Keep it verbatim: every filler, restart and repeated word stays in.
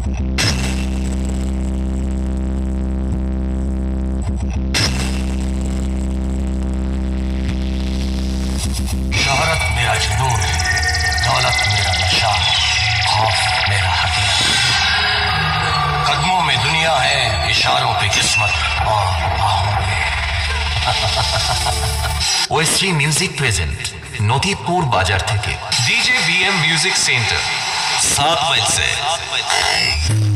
शोहरत मेरा जुनून, दौलत मेरा नशा, खौफ मेरा हथियार। कदमों में दुनिया है, इशारों पे किस्मत और बाहों में। ওয়েস্ট্রি মিউজিক প্রেজেন্ট নদীপুর বাজার থেকে डीजे वीएम म्यूजिक सेंटर, सात माइल से।